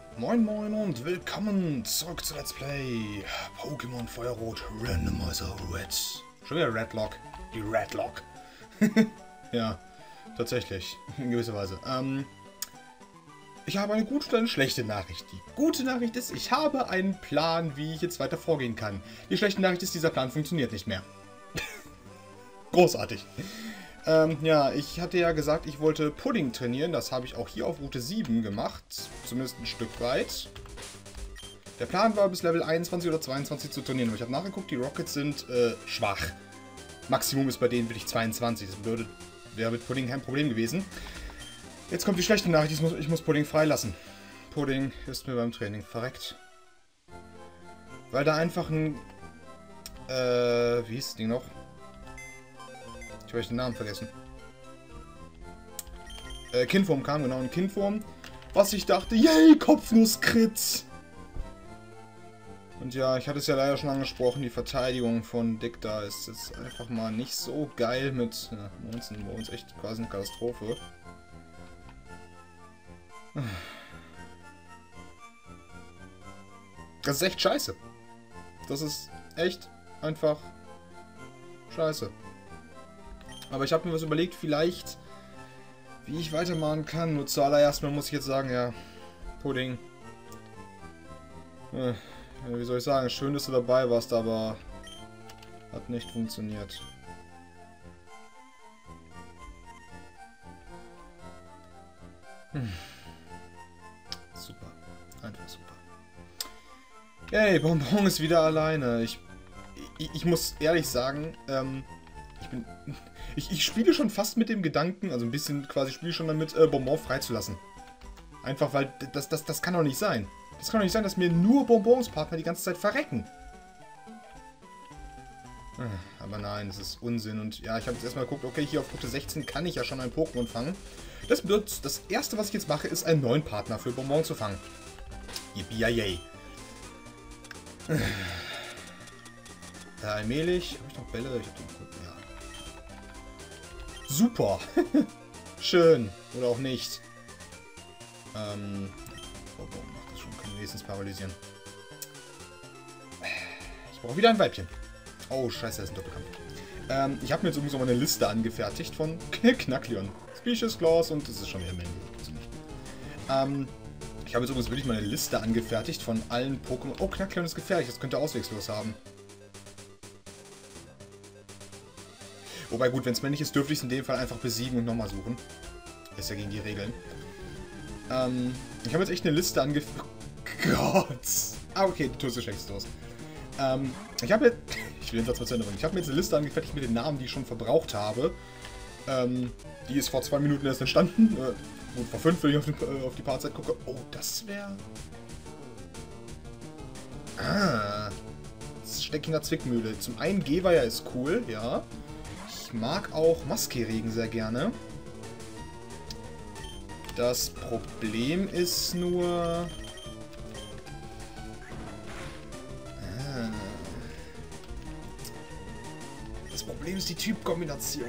Moin Moin und willkommen zurück zu Let's Play Pokémon Feuerrot Randomizer Red. Schon wieder Redlock. Die Redlock. Ja, tatsächlich. In gewisser Weise. Ich habe eine gute und eine schlechte Nachricht. Die gute Nachricht ist, ich habe einen Plan, wie ich jetzt weiter vorgehen kann. Die schlechte Nachricht ist, dieser Plan funktioniert nicht mehr. Großartig. Ja, ich hatte ja gesagt, ich wollte Pudding trainieren. Das habe ich auch hier auf Route 7 gemacht. Zumindest ein Stück weit. Der Plan war, bis Level 21 oder 22 zu trainieren. Aber ich habe nachgeguckt, die Rockets sind schwach. Maximum ist bei denen wirklich 22. Das wäre mit Pudding kein Problem gewesen. Jetzt kommt die schlechte Nachricht. Ich muss Pudding freilassen. Pudding ist mir beim Training verreckt. Weil da einfach ein... wie hieß das Ding noch? Ich habe den Namen vergessen. Kindwurm kam, genau, ein Kindwurm. Was ich dachte, yay, Kopfnuss-Crit! Und ja, ich hatte es ja leider schon angesprochen, die Verteidigung von Dick da ist jetzt einfach mal nicht so geil mit Monzen. Bei uns echt quasi eine Katastrophe. Das ist echt scheiße. Das ist echt einfach scheiße. Aber ich habe mir was überlegt, vielleicht, wie ich weitermachen kann. Nur zuallererst mal muss ich jetzt sagen, ja, Pudding. Wie soll ich sagen, schön, dass du dabei warst, aber hat nicht funktioniert. Super, einfach super. Yay, Bonbon ist wieder alleine. Ich muss ehrlich sagen, ich spiele schon fast mit dem Gedanken, also ein bisschen quasi spiele schon damit, Bonbon freizulassen. Einfach weil, das kann doch nicht sein. Das kann doch nicht sein, dass mir nur Bonbons-Partner die ganze Zeit verrecken. Aber nein, das ist Unsinn. Und ja, ich habe jetzt erstmal geguckt, okay, hier auf Route 16 kann ich ja schon ein Pokémon fangen. Das bedeutet, das erste, was ich jetzt mache, ist einen neuen Partner für Bonbon zu fangen. Yippie-yay. Allmählich. Habe ich noch Bälle? Ich hab die, ja. Super. Schön. Oder auch nicht. Bonbon macht das schon. Können wir wenigstens paralysieren. Ich brauche wieder ein Weibchen. Oh, scheiße, das ist ein Doppelkampf. Ich habe mir jetzt irgendwie so mal eine Liste angefertigt von Knackleon. Species Claws und das ist schon wieder Mandy. Ich habe jetzt übrigens wirklich mal eine Liste angefertigt von allen Pokémon. Oh, Knackleon ist gefährlich, das könnte Ausweglos haben. Wobei gut, wenn es männlich ist, dürfte ich es in dem Fall einfach besiegen und nochmal suchen. Ist ja gegen die Regeln. Ich habe jetzt echt eine Liste angefertigt. Oh Gott! Ah, okay, du tust es schlecht los. Ich habe jetzt... Ich will den Satz mal zu Ende bringen. Ich habe mir jetzt eine Liste angefertigt mit den Namen, die ich schon verbraucht habe. Die ist vor 2 Minuten erst entstanden. Gut, vor 5, wenn ich auf die Paarzeit gucke. Oh, das wäre... Ah. Das steckt in der Zwickmühle. Zum einen Geweiher ist cool, ja. Ich mag auch Maskeregen sehr gerne. Das Problem ist nur... Das Problem ist die Typkombination.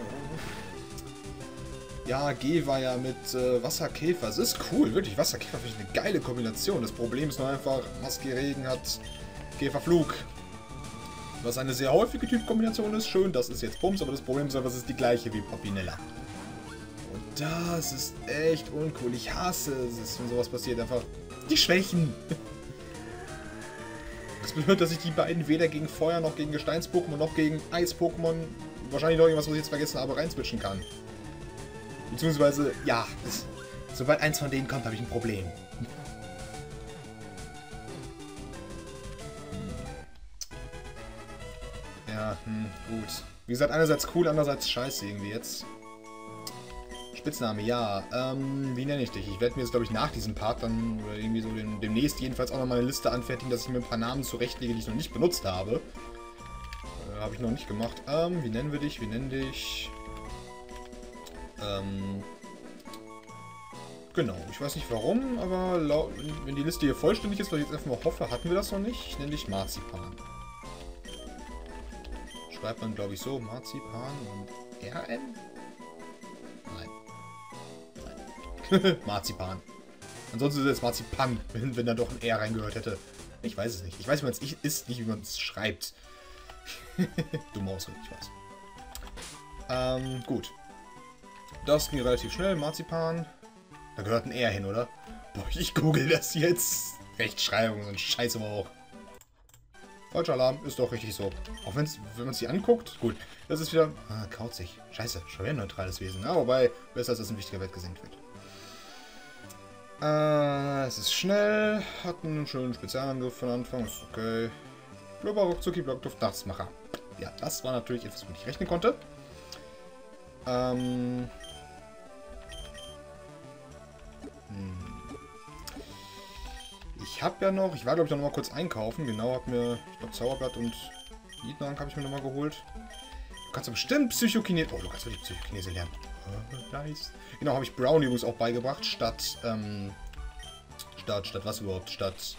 Ja, Geweiher mit Wasserkäfer. Es ist cool, wirklich. Wasserkäfer finde ich eine geile Kombination. Das Problem ist nur einfach, Maskeregen hat Käferflug. Was eine sehr häufige Typkombination ist. Schön, das ist jetzt Bums, aber das Problem ist einfach, es ist die gleiche wie Papinella. Und das ist echt uncool. Ich hasse es, wenn sowas passiert. Einfach die Schwächen. Das bedeutet, dass ich die beiden weder gegen Feuer noch gegen Gesteins-Pokémon noch gegen Eis-Pokémon, wahrscheinlich noch irgendwas, was ich jetzt vergessen habe, reinswitchen kann. Beziehungsweise, ja, sobald eins von denen kommt, habe ich ein Problem. Ja, gut. Wie gesagt, einerseits cool, andererseits scheiße irgendwie jetzt. Spitzname, ja. Wie nenne ich dich? Ich werde mir jetzt, glaube ich, nach diesem Part dann, oder irgendwie so demnächst jedenfalls auch nochmal eine Liste anfertigen, dass ich mir ein paar Namen zurechtlege, die ich noch nicht benutzt habe. Habe ich noch nicht gemacht. Wie nennen wir dich? Wir nennen dich... Genau, ich weiß nicht warum, aber wenn die Liste hier vollständig ist, was ich jetzt einfach mal hoffe, hatten wir das noch nicht. Ich nenne dich Marzipan. Schreibt man, glaube ich, so, Marzipan und RN? Nein. Marzipan. Ansonsten ist es jetzt Marzipan, wenn da doch ein R reingehört hätte. Ich weiß es nicht. Ich weiß, wie man es isst, nicht wie man es schreibt. Dumme Ausrede, ich weiß. Gut. Das ging relativ schnell. Marzipan. Da gehört ein R hin, oder? Boah, ich google das jetzt. Rechtschreibung, so ein Scheiß aber auch. Falscher Alarm, ist doch richtig so. Auch wenn man es sich anguckt, gut. Das ist wieder... Ah, kauzig. Scheiße, schon wieder ein neutrales Wesen. Ja, wobei, besser, dass ein wichtiger Wert gesenkt wird. Es ist schnell. Hat einen schönen Spezialangriff von Anfang. Ist okay. Blubber, Ruckzucki, Blockduft, Nachtmacher. Ja, das war natürlich etwas, womit ich rechnen konnte. Ich habe ja noch... Ich war, glaube ich, noch mal kurz einkaufen. Genau, habe mir... Ich glaube, Zauberblatt und Niednang habe ich mir noch mal geholt. Du kannst ja bestimmt Psychokinese... Oh, du kannst wirklich Psychokinese lernen. Nice. Genau, habe ich Brown übrigens auch beigebracht, statt was überhaupt? Statt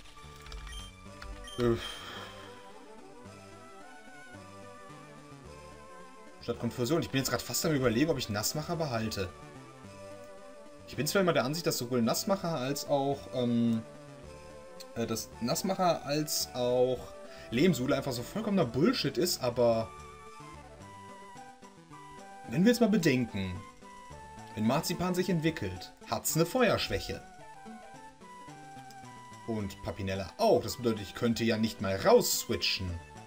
Konfusion. Ich bin jetzt gerade fast am Überlegen, ob ich Nassmacher behalte. Ich bin zwar immer der Ansicht, dass sowohl Nassmacher als auch Lehmsule einfach so vollkommener Bullshit ist, aber wenn wir jetzt mal bedenken, wenn Marzipan sich entwickelt, hat's eine Feuerschwäche. Und Papinella auch. Das bedeutet, ich könnte ja nicht mal rausswitchen.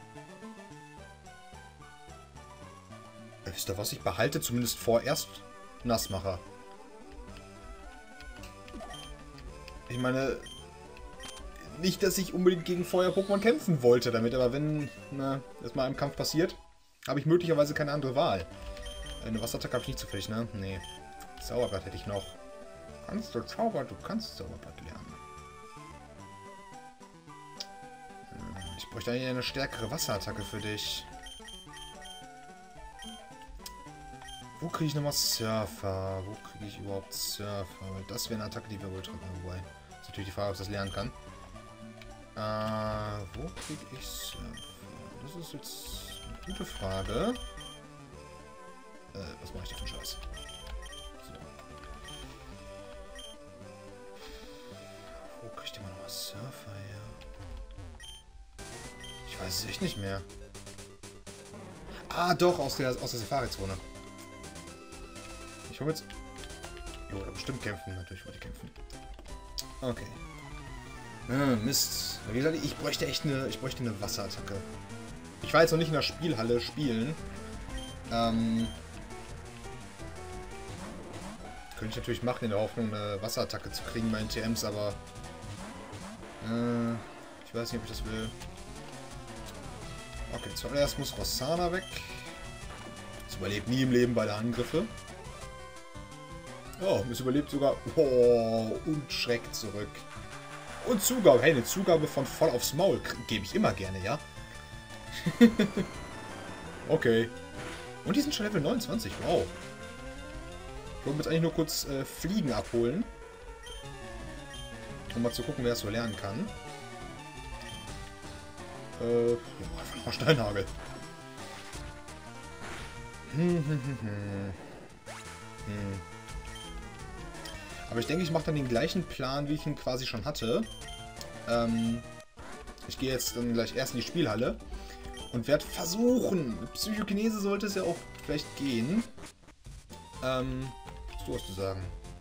Wisst ihr was? Ich behalte zumindest vorerst Nassmacher. Ich meine, nicht, dass ich unbedingt gegen Feuer-Pokémon kämpfen wollte damit, aber wenn das mal im Kampf passiert, habe ich möglicherweise keine andere Wahl. Eine Wasserattacke habe ich nicht zufällig, ne? Nee. Zauberblatt hätte ich noch. Kannst du kannst Zauberblatt lernen. Ich bräuchte eigentlich eine stärkere Wasserattacke für dich. Wo kriege ich nochmal Surfer? Wo kriege ich überhaupt Surfer? Das wäre eine Attacke, die wir wohl treffen. Wobei, ist natürlich die Frage, ob ich das lernen kann. Wo kriege ich Surfer? Das ist jetzt eine gute Frage. Was mache ich da für einen Scheiß? So. Wo kriegt ihr mal nochmal Surfer her? Ich weiß es echt nicht mehr. Ah, doch, aus der Safari-Zone. Ich hole jetzt... Jo, da bestimmt kämpfen. Natürlich wollte ich kämpfen. Okay. Mist. Wie gesagt, ich bräuchte echt eine Wasserattacke. Ich war jetzt noch nicht in der Spielhalle spielen. Könnte ich natürlich machen, in der Hoffnung, eine Wasserattacke zu kriegen bei den TMs, aber... ich weiß nicht, ob ich das will. Okay, zuerst muss Rossana weg. Das überlebt nie im Leben beide Angriffe. Oh, es überlebt sogar... Oh, und schreckt zurück. Und Zugabe. Hey, eine Zugabe von voll aufs Maul gebe ich immer gerne, ja? Okay. Und die sind schon Level 29. Wow. Ich wollte jetzt eigentlich nur kurz Fliegen abholen. Um mal zu gucken, wer das so lernen kann. Ja, einfach mal Steinhagel. Aber ich denke, ich mache dann den gleichen Plan, wie ich ihn quasi schon hatte. Ich gehe jetzt dann gleich erst in die Spielhalle und werde versuchen, mit Psychokinese sollte es ja auch vielleicht gehen. Was du hast zu sagen?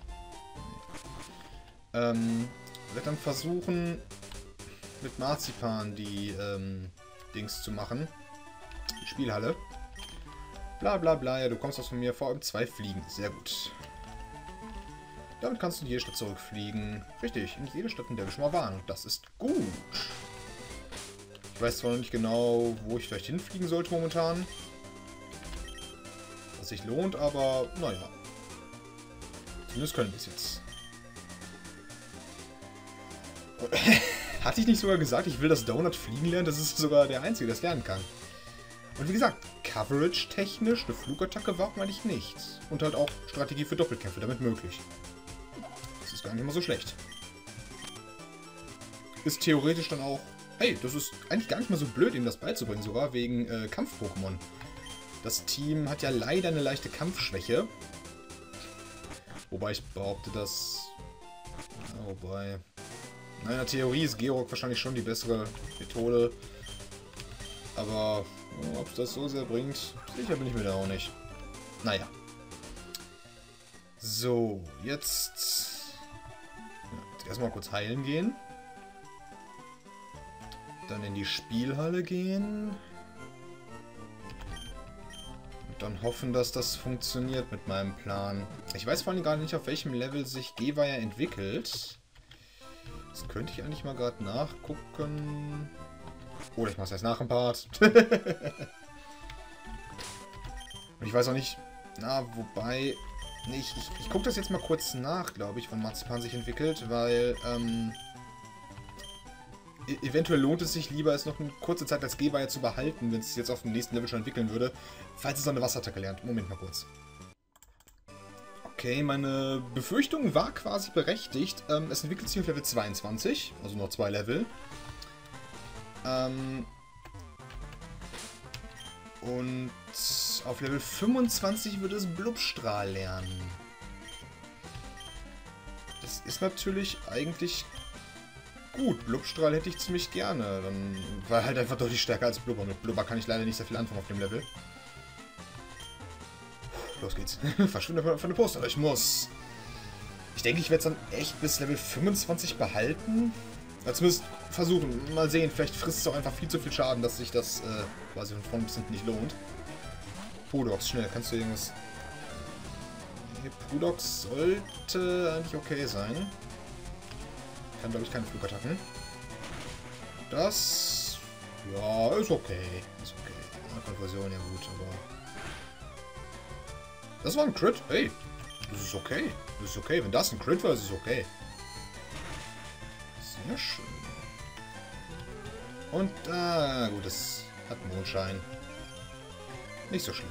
Werde dann versuchen, mit Marzipan die Dings zu machen. Die Spielhalle. Bla bla bla, ja, du kommst aus von mir, vor allem 2 Fliegen. Sehr gut. Damit kannst du in jede Stadt zurückfliegen. Richtig, in jede Stadt, in der wir schon mal waren. Und das ist gut. Ich weiß zwar noch nicht genau, wo ich vielleicht hinfliegen sollte momentan. Was sich lohnt, aber naja. Zumindest können wir es jetzt. Hatte ich nicht sogar gesagt, ich will das Donut fliegen lernen? Das ist sogar der Einzige, der das lernen kann. Und wie gesagt, Coverage-technisch eine Flugattacke war eigentlich nichts. Und halt auch Strategie für Doppelkämpfe damit möglich. Das ist gar nicht mal so schlecht. Ist theoretisch dann auch... Hey, das ist eigentlich gar nicht mal so blöd, ihm das beizubringen, sogar wegen Kampf-Pokémon. Das Team hat ja leider eine leichte Kampfschwäche. Wobei ich behaupte, dass... Wobei... Na, in der Theorie ist Gehrock wahrscheinlich schon die bessere Methode. Aber ob es das so sehr bringt, sicher bin ich mir da auch nicht. Naja. So, jetzt erstmal kurz heilen gehen. Dann in die Spielhalle gehen. Und dann hoffen, dass das funktioniert mit meinem Plan. Ich weiß vor allem gerade nicht, auf welchem Level sich Geweiher entwickelt. Das könnte ich eigentlich mal gerade nachgucken. Oder ich mache es erst nach dem Part. Und ich weiß auch nicht... Na, wobei... Nee, ich gucke das jetzt mal kurz nach, glaube ich, wann Marzipan sich entwickelt, weil... eventuell lohnt es sich lieber, es noch eine kurze Zeit als Geweiher zu behalten, wenn es jetzt auf dem nächsten Level schon entwickeln würde, falls es noch eine Wasserattacke lernt. Moment mal kurz. Okay, meine Befürchtung war quasi berechtigt. Es entwickelt sich auf Level 22, also noch 2 Level. Und auf Level 25 wird es Blubstrahl lernen. Das ist natürlich eigentlich gut. Blubstrahl hätte ich ziemlich gerne. Dann war er halt einfach deutlich stärker als Blubber. Mit Blubber kann ich leider nicht sehr viel anfangen auf dem Level. Los geht's. Verschwinde von der Poster. Ich muss. Ich denke, ich werde es dann echt bis Level 25 behalten. Ja, zumindest versuchen. Mal sehen. Vielleicht frisst es auch einfach viel zu viel Schaden, dass sich das quasi von vorn bis hinten nicht lohnt. Pudox, schnell. Kannst du irgendwas... Pudox sollte eigentlich okay sein. Kann, glaube ich, keine Flugattacken. Das... Ja, ist okay. Ist okay. Konversion, ja gut, aber... Das war ein Crit. Hey, das ist okay. Das ist okay. Wenn das ein Crit war, ist es okay. Sehr schön. Und, gut, das hat Mondschein. Nicht so schlimm.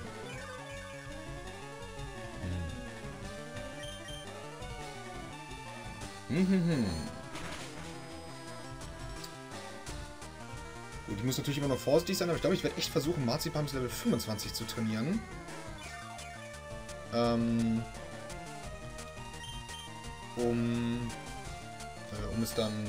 Gut, ich muss natürlich immer noch vorsichtig sein, aber ich glaube, ich werde echt versuchen, Marzipan bis Level 25 zu trainieren. Um es dann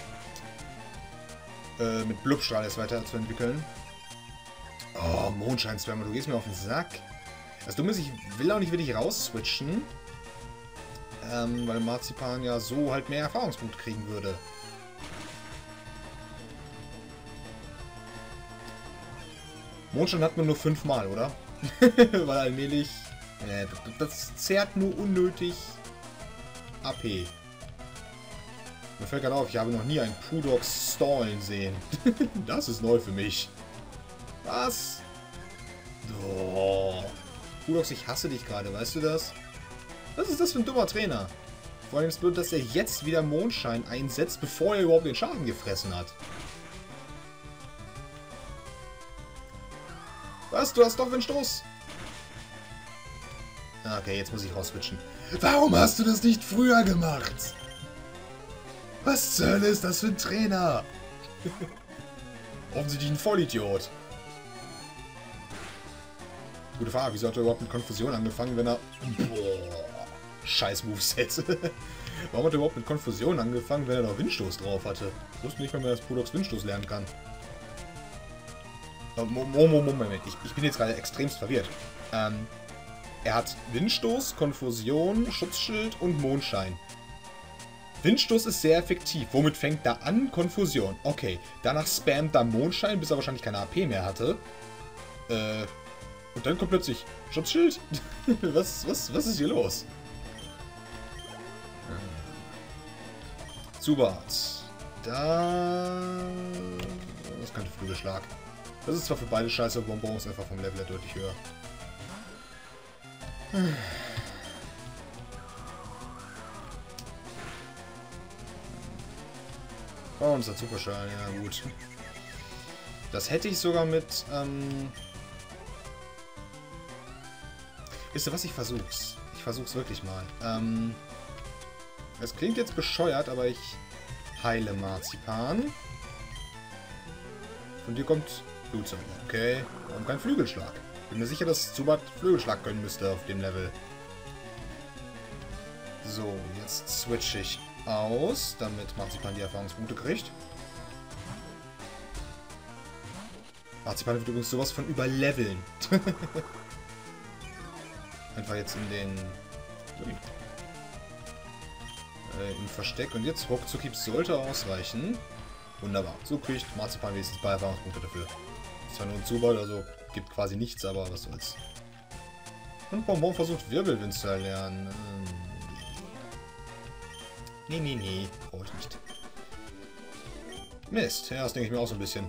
mit Blubstrahl erst weiterzuentwickeln. Oh, Mondscheinswärmer, du gehst mir auf den Sack. Das Dumme ist, ich will auch nicht wirklich rausswitchen. Weil Marzipan ja so halt mehr Erfahrungspunkte kriegen würde. Mondschein hat man nur 5 Mal, oder? Weil allmählich... das zehrt nur unnötig AP. Mir fällt gerade auf, ich habe noch nie einen Pudox stallen sehen. Das ist neu für mich. Was? Oh. Pudox, ich hasse dich gerade, weißt du das? Was ist das für ein dummer Trainer? Vor allem ist es blöd, dass er jetzt wieder Mondschein einsetzt, bevor er überhaupt den Schaden gefressen hat. Was? Du hast doch Windstoß? Okay, jetzt muss ich rausswitchen. Warum hast du das nicht früher gemacht? Was zur Hölle ist das für ein Trainer? Offensichtlich ein Vollidiot. Gute Frage, wieso hat er überhaupt mit Konfusion angefangen, wenn er... Boah, scheiß Moveset. Warum hat er überhaupt mit Konfusion angefangen, wenn er noch Windstoß drauf hatte? Ich wusste nicht, wenn man das Pudox Windstoß lernen kann. Moment, ich bin jetzt gerade extremst verwirrt. Er hat Windstoß, Konfusion, Schutzschild und Mondschein. Windstoß ist sehr effektiv. Womit fängt er an? Konfusion. Okay, danach spammt er Mondschein, bis er wahrscheinlich keine AP mehr hatte. Und dann kommt plötzlich Schutzschild? Was ist hier los? Zubat. Da... Das könnte Flügelschlag. Das ist zwar für beide scheiße, Bonbons einfach vom Level her deutlich höher. Oh, und das hat Superschall, ja gut. Das hätte ich sogar mit, Wisst ihr was, ich versuch's. Ich versuch's wirklich mal. Es klingt jetzt bescheuert, aber ich heile Marzipan. Von dir kommt Blutsauger, okay. Warum kein Flügelschlag? Bin mir sicher, dass Zubat Flügelschlag können müsste auf dem Level. So, jetzt switch ich. aus, damit Marzipan die Erfahrungspunkte kriegt. Marzipan wird übrigens sowas von überleveln. Einfach jetzt in den... im Versteck. Und jetzt Ruckzuckieb sollte ausreichen. Wunderbar. So kriegt Marzipan wenigstens 2 Erfahrungspunkte dafür. Ist zwar nur ein Zuball, also gibt quasi nichts, aber was soll's. Und Bonbon versucht Wirbelwind zu erlernen. Nee. Brauche ich nicht. Mist. Ja, das denke ich mir auch so ein bisschen.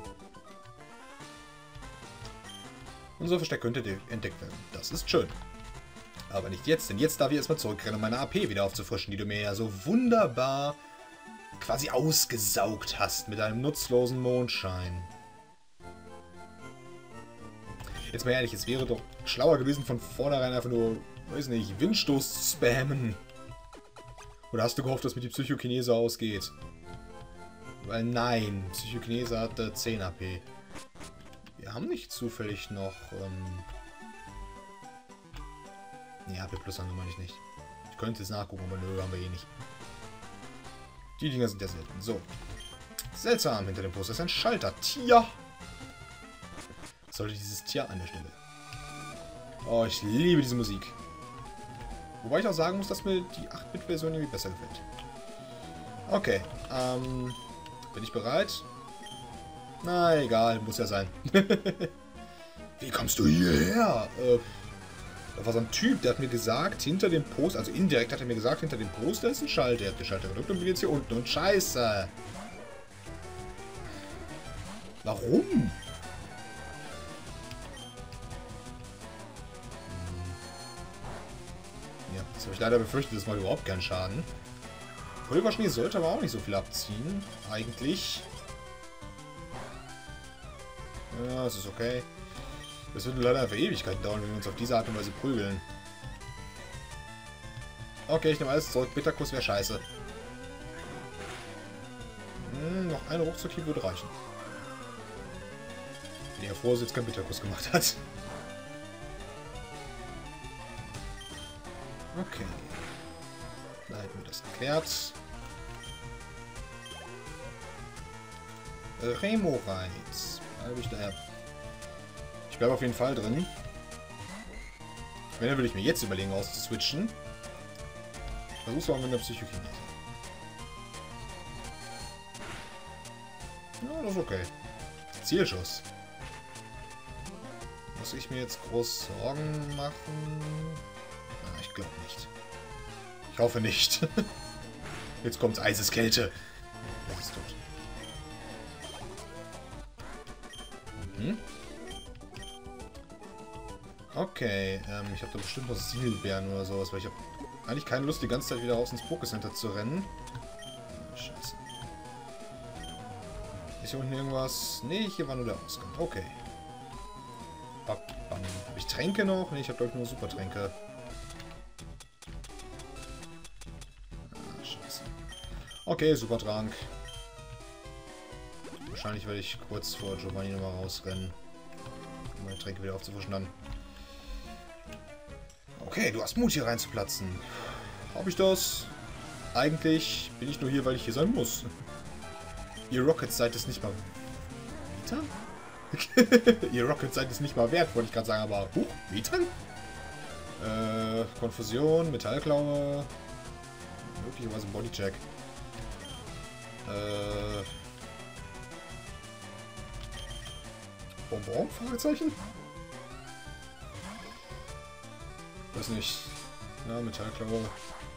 Unser Versteck könnte entdeckt werden. Das ist schön. Aber nicht jetzt, denn jetzt darf ich erstmal zurückrennen, um meine AP wieder aufzufrischen, die du mir ja so wunderbar quasi ausgesaugt hast mit einem nutzlosen Mondschein. Jetzt mal ehrlich, es wäre doch schlauer gewesen, von vornherein einfach nur, weiß nicht, Windstoß zu spammen. Oder hast du gehofft, dass mit die Psychokinese ausgeht? Weil nein, Psychokinese hatte 10 AP. Wir haben nicht zufällig noch... Nee, AP Plus haben wir meine ich nicht. Ich könnte es nachgucken, aber nö, haben wir eh nicht. Die Dinger sind ja selten. So. Seltsam, hinter dem Poster ist ein Schalter-Tier. Was sollte dieses Tier an der Stelle? Oh, ich liebe diese Musik. Wobei ich auch sagen muss, dass mir die 8-Bit-Version irgendwie besser gefällt. Okay, bin ich bereit? Na, egal, muss ja sein. Wie kommst du hierher? Da war so ein Typ, der hat mir gesagt, hinter dem Poster, also indirekt hat er mir gesagt, hinter dem Poster ist ein Schalter. Er hat den Schalter gedrückt und bin jetzt hier unten. Und scheiße. Warum? Ja, das habe ich leider befürchtet, das macht überhaupt keinen Schaden. Pulverschnee sollte aber auch nicht so viel abziehen. Eigentlich. Ja, das ist okay. Das wird leider einfach Ewigkeiten dauern, wenn wir uns auf diese Art und Weise prügeln. Okay, ich nehme alles zurück. Bitterkuss wäre scheiße. Noch eine Ruckzuckieb würde reichen. Bin ja froh, dass jetzt kein Bitterkuss gemacht hat. Okay. Da hätten wir das geklärt. Remoreiz. Ich bleibe auf jeden Fall drin. Wenn, dann würde ich mir jetzt überlegen, auszuswitchen. Versuch's mal mit der Psychokinese. Ja, das ist okay. Zielschuss. Muss ich mir jetzt groß Sorgen machen? Ah, ich glaube nicht. Ich hoffe nicht. Jetzt kommt's Eiseskälte. Das ist tot. Mhm. Okay, ich habe da bestimmt noch Sielbeeren oder sowas, weil ich habe eigentlich keine Lust, die ganze Zeit wieder raus ins Pokécenter zu rennen. Oh, scheiße. Ist hier unten irgendwas? Nee, hier war nur der Ausgang. Okay. Habe ich Tränke noch? Nee, ich habe glaube ich nur Supertränke. Ah, scheiße. Okay, Supertrank. Wahrscheinlich werde ich kurz vor Giovanni nochmal rausrennen, um meine Tränke wieder aufzufrischen dann. Okay, du hast Mut hier reinzuplatzen. Habe ich das? Eigentlich bin ich nur hier, weil ich hier sein muss. Ihr Rocket-Seite ist nicht mal... Metern? Ihr Rocket-Seite ist nicht mal wert, wollte ich gerade sagen, aber... Metern? Konfusion, Metallklaue... Möglicherweise Bodycheck. Bonbon? Fragezeichen? Weiß nicht. Ja, Metallklaue.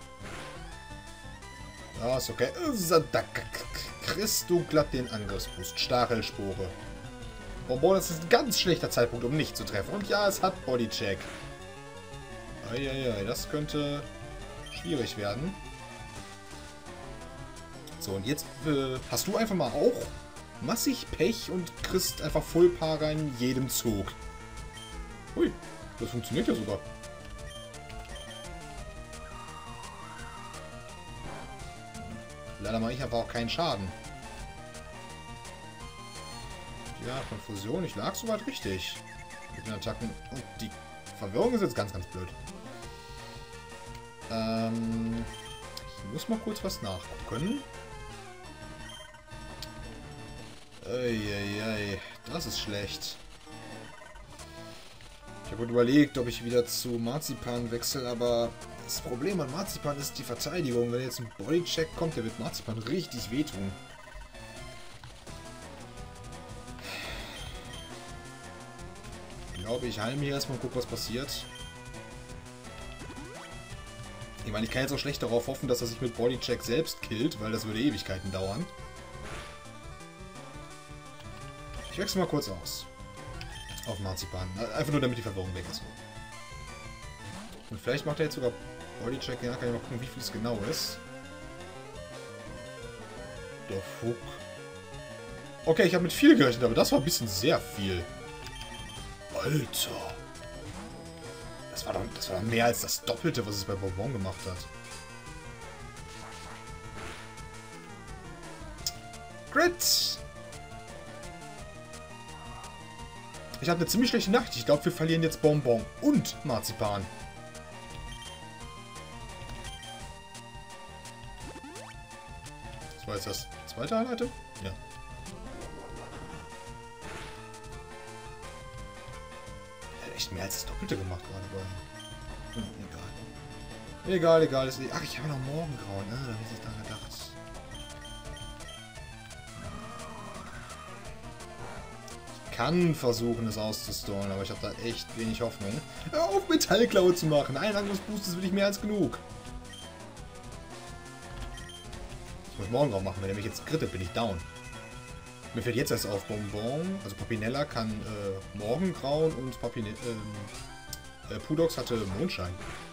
Ja, ist okay. Da kriegst du glatt den Angriffsboost. Stachelspore. Bonbon, das ist ein ganz schlechter Zeitpunkt, um nicht zu treffen. Und ja, es hat Bodycheck. Eieiei, das könnte schwierig werden. So, und jetzt hast du einfach mal auch massig Pech und kriegst einfach Fullpaar rein in jedem Zug. Hui, das funktioniert ja sogar. Leider mache ich aber auch keinen Schaden. Ja, Konfusion, ich lag soweit richtig. Mit den Attacken. Und die Verwirrung ist jetzt ganz, ganz blöd. Ich Ich muss mal kurz was nachgucken. Eieiei, das ist schlecht. Ich habe überlegt, ob ich wieder zu Marzipan wechsle, aber das Problem an Marzipan ist die Verteidigung. Wenn jetzt ein Bodycheck kommt, der wird Marzipan richtig wehtun. Ich glaube, ich heile mich erstmal und gucke, was passiert. Ich meine, ich kann jetzt auch schlecht darauf hoffen, dass er sich mit Bodycheck selbst killt, weil das würde Ewigkeiten dauern. Ich wechsle mal kurz aus. Auf Marzipan. Einfach nur, damit die Verwirrung weg ist. Und vielleicht macht er jetzt sogar Bodycheck. Ja, kann ich mal gucken, wie viel es genau ist. Der Fuck. Okay, ich habe mit viel gerechnet, aber das war ein bisschen sehr viel. Alter. Das war doch mehr als das Doppelte, was es bei Bonbon gemacht hat. Crit! Ich habe eine ziemlich schlechte Nacht. Ich glaube, wir verlieren jetzt Bonbon und Marzipan. Das war jetzt das zweite Highlight? Ja. Er hat echt mehr als das Doppelte gemacht gerade bei. Egal. Egal. Ach, ich habe noch Morgengrauen. Da habe ich nicht dran gedacht. Ich kann versuchen, es auszustolen, aber ich habe da echt wenig Hoffnung. Hör auf, Metallklaue zu machen. Ein Angriffsboost ist wirklich mehr als genug. Ich muss Morgengrauen machen. Wenn er mich jetzt krittet, bin ich down. Mir fällt jetzt erst auf, Bonbon, also Papinella kann Morgengrauen und Pudox hatte Mondschein.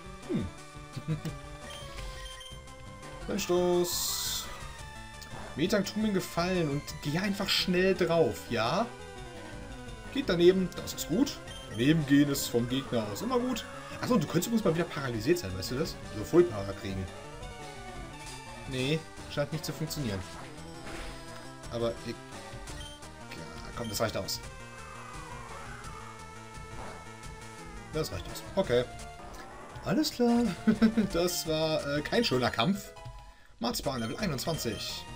Stoß. Metang, tu mir einen Gefallen und geh einfach schnell drauf, ja? Geht daneben, das ist gut. Daneben gehen ist vom Gegner aus immer gut. Achso, du könntest übrigens mal wieder paralysiert sein, weißt du das? Also Vollpara kriegen. Nee, scheint nicht zu funktionieren. Aber ich... Ja, komm, das reicht aus. Das reicht aus. Okay. Alles klar. Das war kein schöner Kampf. Marzipan, Level 21.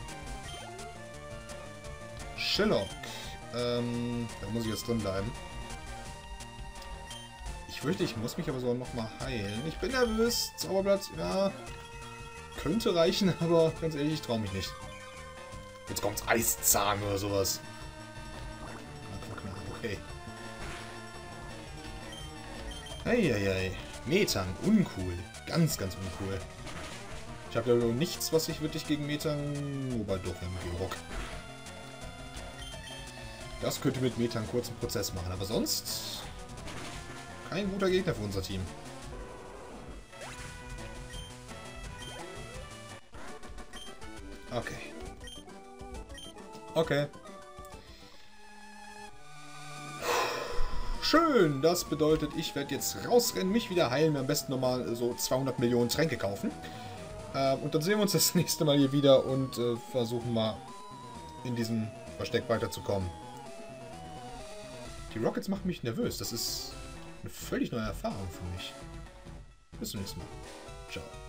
Sherlock. Da muss ich jetzt drin bleiben. Ich fürchte, ich muss mich aber so nochmal heilen. Ich bin nervös. Zauberblatt, ja. Könnte reichen, aber ganz ehrlich, ich traue mich nicht. Jetzt kommt's Eiszahn oder sowas. Okay. Eieiei. Metang, uncool. Ganz, ganz uncool. Ich habe ja nichts, was ich wirklich gegen Metang... Wobei doch, im Gerock. Das könnte mit Metang einen kurzen Prozess machen, aber sonst kein guter Gegner für unser Team. Okay. Okay. Schön, das bedeutet, ich werde jetzt rausrennen, mich wieder heilen, mir am besten nochmal so 200 Millionen Tränke kaufen. Und dann sehen wir uns das nächste Mal hier wieder und versuchen mal in diesem Versteck weiterzukommen. Die Rockets machen mich nervös. Das ist eine völlig neue Erfahrung für mich. Bis zum nächsten Mal. Ciao.